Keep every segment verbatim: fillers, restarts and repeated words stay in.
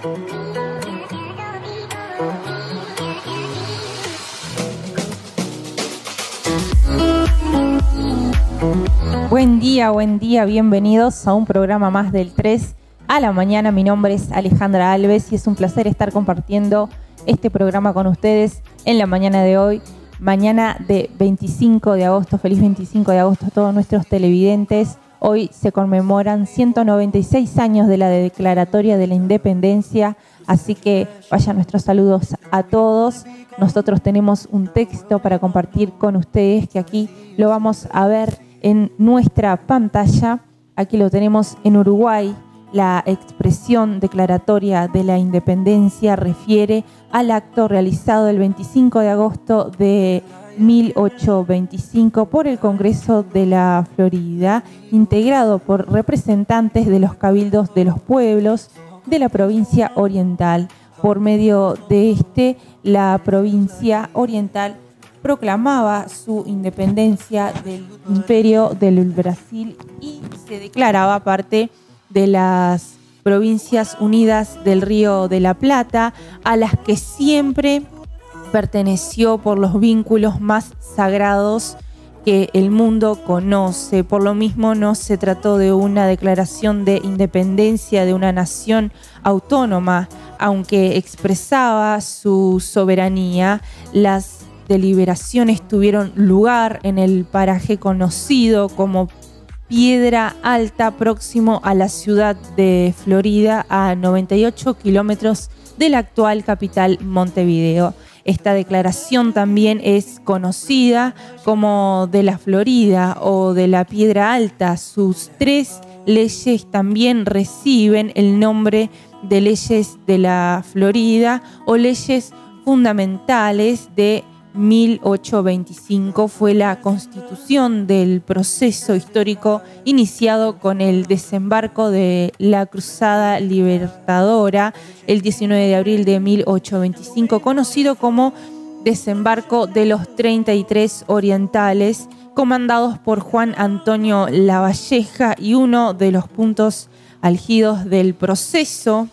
Buen día, buen día, bienvenidos a un programa más del tres a la mañana. Mi nombre es Alejandra Alves y es un placer estar compartiendo este programa con ustedes en la mañana de hoy, mañana de veinticinco de agosto. Feliz veinticinco de agosto a todos nuestros televidentes. Hoy se conmemoran ciento noventa y seis años de la Declaratoria de la Independencia, así que vayan nuestros saludos a todos. Nosotros tenemos un texto para compartir con ustedes que aquí lo vamos a ver en nuestra pantalla. Aquí lo tenemos en Uruguay. La expresión declaratoria de la independencia refiere al acto realizado el veinticinco de agosto de mil ochocientos veinticinco por el Congreso de la Florida, integrado por representantes de los cabildos de los pueblos de la provincia oriental. Por medio de este, la provincia oriental proclamaba su independencia del Imperio del Brasil y se declaraba parte de las Provincias Unidas del Río de la Plata, a las que siempre perteneció por los vínculos más sagrados que el mundo conoce. Por lo mismo, no se trató de una declaración de independencia de una nación autónoma, aunque expresaba su soberanía. Las deliberaciones tuvieron lugar en el paraje conocido como Piedra Alta, próximo a la ciudad de Florida, a noventa y ocho kilómetros de la actual capital Montevideo. Esta declaración también es conocida como de la Florida o de la Piedra Alta. Sus tres leyes también reciben el nombre de leyes de la Florida o leyes fundamentales de mil ochocientos veinticinco. Fue la constitución del proceso histórico iniciado con el desembarco de la Cruzada Libertadora el diecinueve de abril de mil ochocientos veinticinco, conocido como Desembarco de los treinta y tres Orientales, comandados por Juan Antonio Lavalleja, y uno de los puntos álgidos del proceso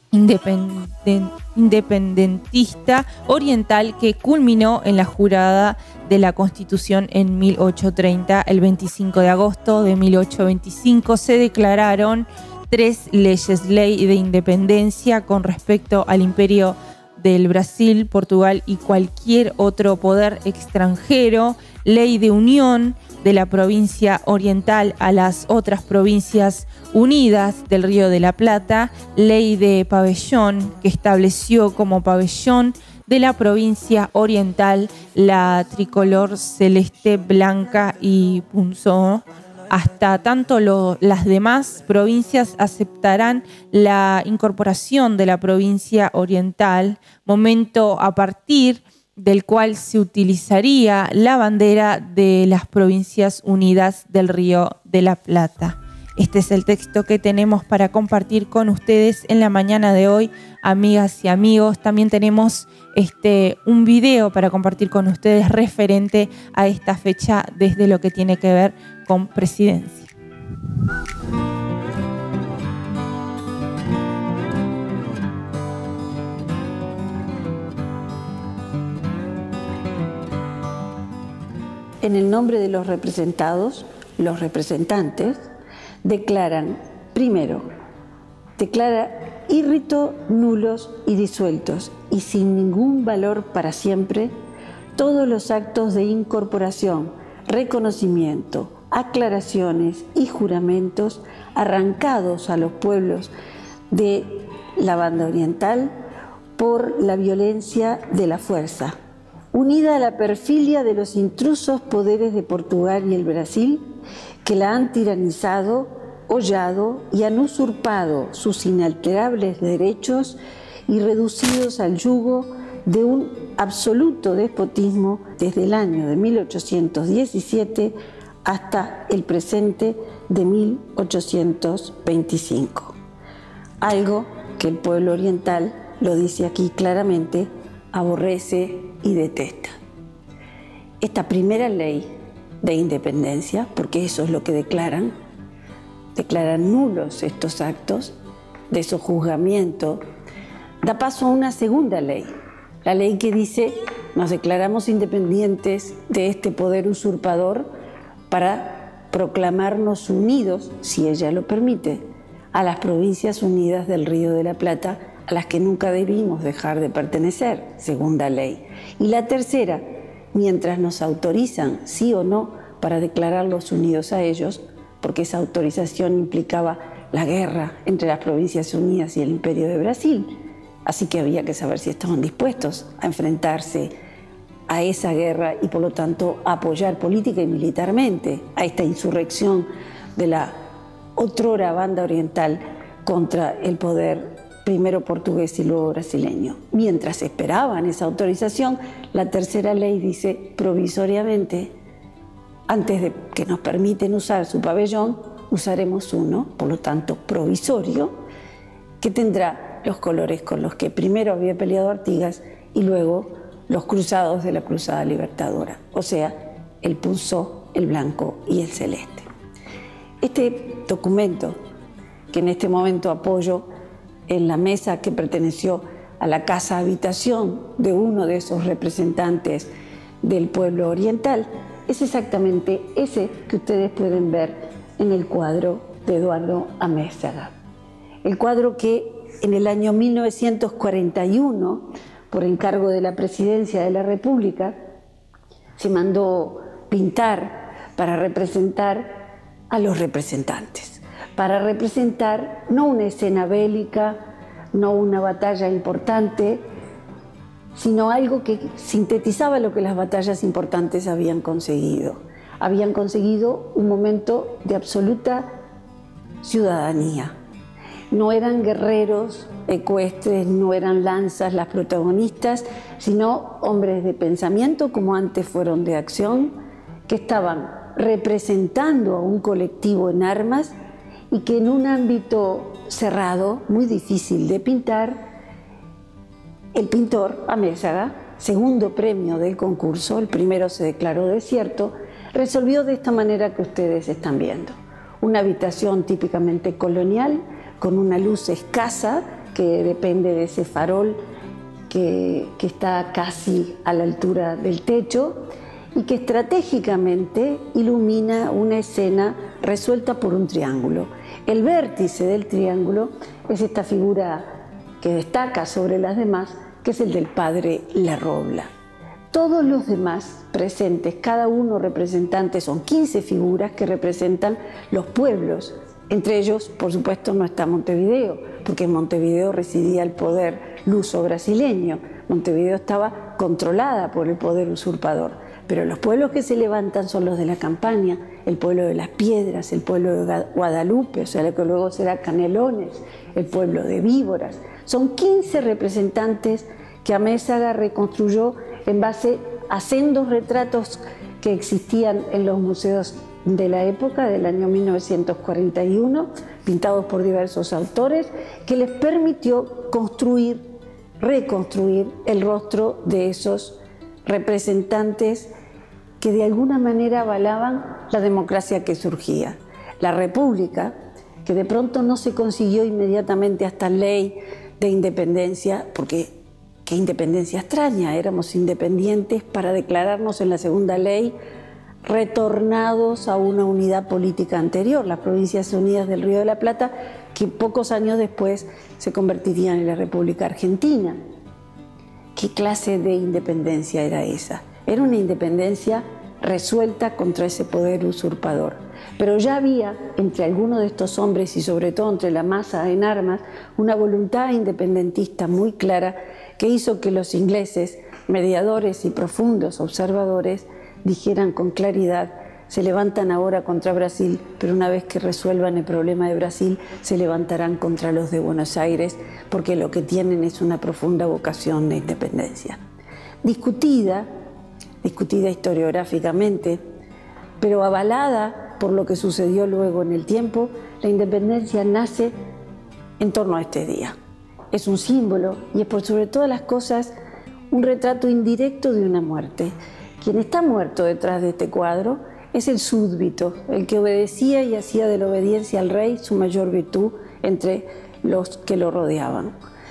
Independen, independentista oriental que culminó en la jurada de la Constitución en mil ochocientos treinta. El veinticinco de agosto de mil ochocientos veinticinco se declararon tres leyes: ley de independencia con respecto al Imperio del Brasil, Portugal y cualquier otro poder extranjero; ley de unión de la provincia oriental a las otras provincias unidas del Río de la Plata; ley de pabellón, que estableció como pabellón de la provincia oriental la tricolor celeste, blanca y punzó. Hasta tanto lo, las demás provincias aceptarán la incorporación de la provincia oriental, momento a partir del cual se utilizaría la bandera de las Provincias Unidas del Río de la Plata. Este es el texto que tenemos para compartir con ustedes en la mañana de hoy, amigas y amigos. También tenemos este, un video para compartir con ustedes referente a esta fecha desde lo que tiene que ver con presidencia. En el nombre de los representados, los representantes declaran, primero, declara irrito, nulos y disueltos y sin ningún valor para siempre todos los actos de incorporación, reconocimiento, aclaraciones y juramentos arrancados a los pueblos de la banda oriental por la violencia de la fuerza, unida a la perfidia de los intrusos poderes de Portugal y el Brasil, que la han tiranizado, hollado y han usurpado sus inalterables derechos y reducidos al yugo de un absoluto despotismo desde el año de mil ochocientos diecisiete hasta el presente de mil ochocientos veinticinco. Algo que el pueblo oriental, lo dice aquí claramente, aborrece y detesta. Esta primera ley de independencia, porque eso es lo que declaran, declaran nulos estos actos de sojuzgamiento da paso a una segunda ley, la ley que dice: nos declaramos independientes de este poder usurpador para proclamarnos unidos, si ella lo permite, a las Provincias Unidas del Río de la Plata, a las que nunca debimos dejar de pertenecer, segunda ley. Y la tercera, mientras nos autorizan, sí o no, para declararlos unidos a ellos, porque esa autorización implicaba la guerra entre las Provincias Unidas y el Imperio de Brasil, así que había que saber si estaban dispuestos a enfrentarse a esa guerra y por lo tanto a apoyar política y militarmente a esta insurrección de la otrora banda oriental contra el poder primero portugués y luego brasileño. Mientras esperaban esa autorización, la tercera ley dice provisoriamente: antes de que nos permiten usar su pabellón, usaremos uno, por lo tanto provisorio, que tendrá los colores con los que primero había peleado Artigas y luego los cruzados de la Cruzada Libertadora, o sea, el punzó, el blanco y el celeste. Este documento, que en este momento apoyo en la mesa que perteneció a la casa habitación de uno de esos representantes del pueblo oriental, es exactamente ese que ustedes pueden ver en el cuadro de Eduardo Amézaga. El cuadro que en el año mil novecientos cuarenta y uno, por encargo de la Presidencia de la República, se mandó pintar para representar a los representantes, para representar no una escena bélica, no una batalla importante, sino algo que sintetizaba lo que las batallas importantes habían conseguido. Habían conseguido un momento de absoluta ciudadanía. No eran guerreros ecuestres, no eran lanzas las protagonistas, sino hombres de pensamiento, como antes fueron de acción, que estaban representando a un colectivo en armas y que en un ámbito cerrado, muy difícil de pintar, el pintor Amézaga, segundo premio del concurso, el primero se declaró desierto, resolvió de esta manera que ustedes están viendo. Una habitación típicamente colonial, con una luz escasa que depende de ese farol que, que está casi a la altura del techo y que estratégicamente ilumina una escena resuelta por un triángulo. El vértice del triángulo es esta figura que destaca sobre las demás, que es el del padre Larrobla. Todos los demás presentes, cada uno representante, son quince figuras que representan los pueblos. Entre ellos, por supuesto, no está Montevideo, porque en Montevideo residía el poder luso-brasileño. Montevideo estaba controlada por el poder usurpador. Pero los pueblos que se levantan son los de la Campaña, el pueblo de Las Piedras, el pueblo de Guadalupe, o sea, lo que luego será Canelones, el pueblo de Víboras. Son quince representantes que Amézaga reconstruyó en base a sendos retratos que existían en los museos de la época, del año mil novecientos cuarenta y uno, pintados por diversos autores, que les permitió construir, reconstruir el rostro de esos representantes que de alguna manera avalaban la democracia que surgía. La República, que de pronto no se consiguió inmediatamente hasta ley de independencia, porque qué independencia extraña, éramos independientes para declararnos en la segunda ley retornados a una unidad política anterior, las Provincias Unidas del Río de la Plata, que pocos años después se convertirían en la República Argentina. ¿Qué clase de independencia era esa? Era una independencia resuelta contra ese poder usurpador. Pero ya había entre algunos de estos hombres y sobre todo entre la masa en armas una voluntad independentista muy clara que hizo que los ingleses, mediadores y profundos observadores, dijeran con claridad: se levantan ahora contra Brasil, pero una vez que resuelvan el problema de Brasil, se levantarán contra los de Buenos Aires, porque lo que tienen es una profunda vocación de independencia. Discutida, discutida historiográficamente, pero avalada por lo que sucedió luego en el tiempo, la independencia nace en torno a este día. Es un símbolo y es por sobre todas las cosas un retrato indirecto de una muerte. Quien está muerto detrás de este cuadro es el súbdito, el que obedecía y hacía de la obediencia al rey su mayor virtud entre los que lo rodeaban.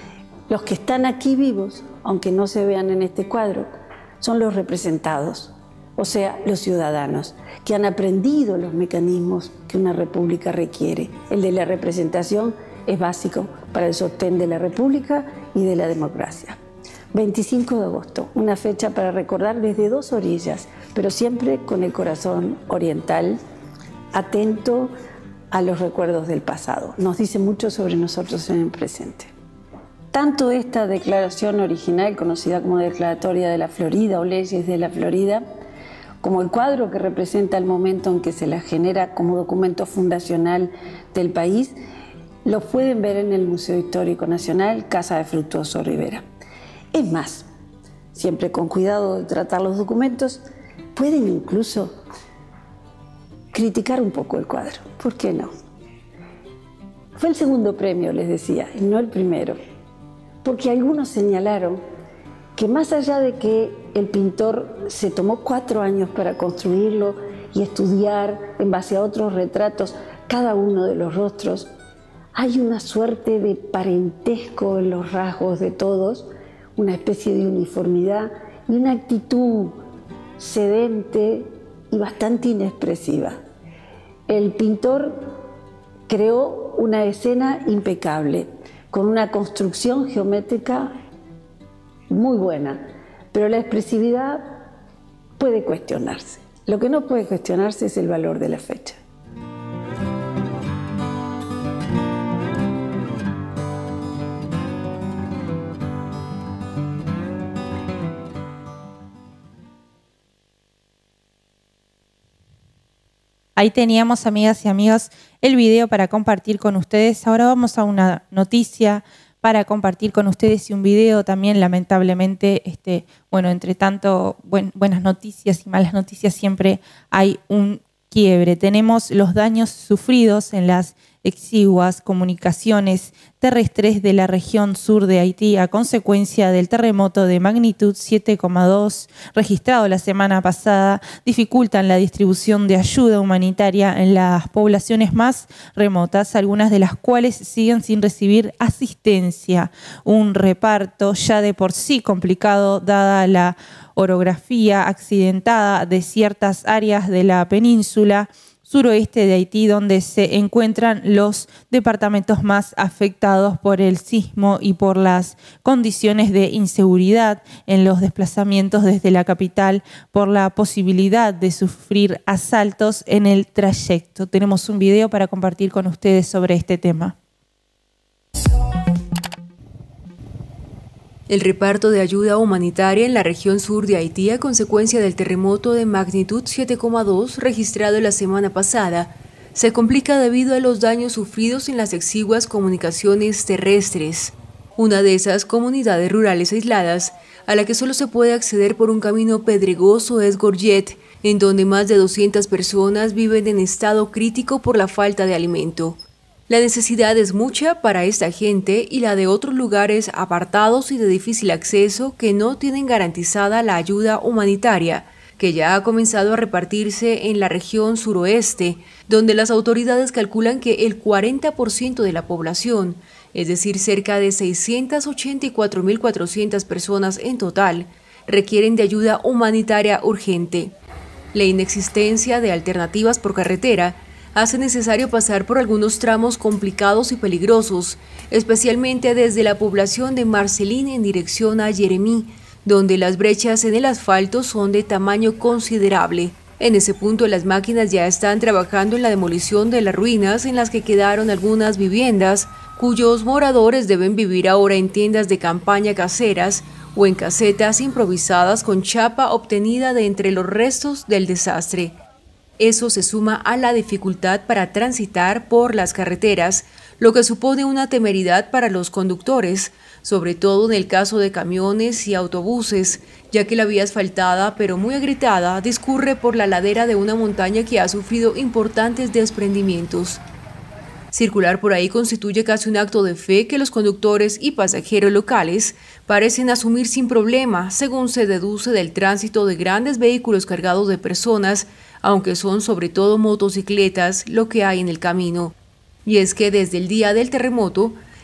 Los que están aquí vivos, aunque no se vean en este cuadro, son los representados, o sea, los ciudadanos, que han aprendido los mecanismos que una república requiere. El de la representación es básico para el sostén de la república y de la democracia. veinticinco de agosto, una fecha para recordar desde dos orillas, pero siempre con el corazón oriental, atento a los recuerdos del pasado. Nos dice mucho sobre nosotros en el presente. Tanto esta declaración original, conocida como Declaratoria de la Florida o Leyes de la Florida, como el cuadro que representa el momento en que se la genera como documento fundacional del país, lo pueden ver en el Museo Histórico Nacional, Casa de Fructuoso Rivera. Es más, siempre con cuidado de tratar los documentos, pueden incluso criticar un poco el cuadro. ¿Por qué no? Fue el segundo premio, les decía, y no el primero, porque algunos señalaron que más allá de que el pintor se tomó cuatro años para construirlo y estudiar en base a otros retratos cada uno de los rostros, hay una suerte de parentesco en los rasgos de todos, una especie de uniformidad y una actitud sedente y bastante inexpresiva. El pintor creó una escena impecable, con una construcción geométrica muy buena, pero la expresividad puede cuestionarse. Lo que no puede cuestionarse es el valor de la fecha. Ahí teníamos, amigas y amigos, el video para compartir con ustedes. Ahora vamos a una noticia para compartir con ustedes y un video también, lamentablemente, este, bueno, entre tanto buen, buenas noticias y malas noticias siempre hay un quiebre. Tenemos los daños sufridos en las exiguas comunicaciones terrestres de la región sur de Haití a consecuencia del terremoto de magnitud siete coma dos registrado la semana pasada, dificultan la distribución de ayuda humanitaria en las poblaciones más remotas, algunas de las cuales siguen sin recibir asistencia. Un reparto ya de por sí complicado dada la orografía accidentada de ciertas áreas de la península suroeste de Haití, donde se encuentran los departamentos más afectados por el sismo y por las condiciones de inseguridad en los desplazamientos desde la capital por la posibilidad de sufrir asaltos en el trayecto. Tenemos un video para compartir con ustedes sobre este tema. El reparto de ayuda humanitaria en la región sur de Haití a consecuencia del terremoto de magnitud siete coma dos registrado la semana pasada se complica debido a los daños sufridos en las exiguas comunicaciones terrestres, una de esas comunidades rurales aisladas a la que solo se puede acceder por un camino pedregoso es Gorget, en donde más de doscientas personas viven en estado crítico por la falta de alimento. La necesidad es mucha para esta gente y la de otros lugares apartados y de difícil acceso que no tienen garantizada la ayuda humanitaria, que ya ha comenzado a repartirse en la región suroeste, donde las autoridades calculan que el cuarenta por ciento de la población, es decir, cerca de seiscientas ochenta y cuatro mil cuatrocientas personas en total, requieren de ayuda humanitaria urgente. La inexistencia de alternativas por carretera hace necesario pasar por algunos tramos complicados y peligrosos, especialmente desde la población de Marcelín en dirección a Jeremí, donde las brechas en el asfalto son de tamaño considerable. En ese punto las máquinas ya están trabajando en la demolición de las ruinas en las que quedaron algunas viviendas, cuyos moradores deben vivir ahora en tiendas de campaña caseras o en casetas improvisadas con chapa obtenida de entre los restos del desastre. Eso se suma a la dificultad para transitar por las carreteras, lo que supone una temeridad para los conductores, sobre todo en el caso de camiones y autobuses, ya que la vía asfaltada, pero muy agrietada, discurre por la ladera de una montaña que ha sufrido importantes desprendimientos. Circular por ahí constituye casi un acto de fe que los conductores y pasajeros locales parecen asumir sin problema, según se deduce del tránsito de grandes vehículos cargados de personas, aunque son sobre todo motocicletas lo que hay en el camino. Y es que desde el día del terremoto,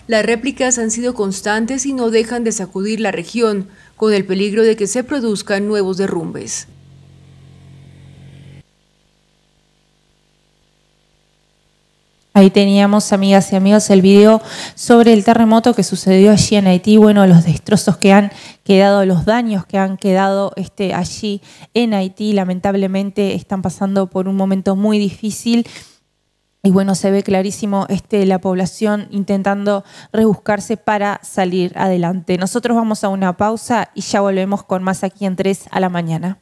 Las réplicas han sido constantes y no dejan de sacudir la región, con el peligro de que se produzcan nuevos derrumbes. Ahí teníamos, amigas y amigos, el video sobre el terremoto que sucedió allí en Haití. Bueno, los destrozos que han quedado, los daños que han quedado este, allí en Haití. Lamentablemente están pasando por un momento muy difícil. Y bueno, se ve clarísimo este, la población intentando rebuscarse para salir adelante. Nosotros vamos a una pausa y ya volvemos con más aquí en tres a la mañana.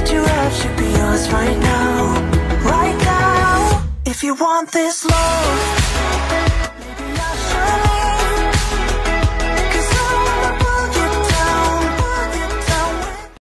If you want this love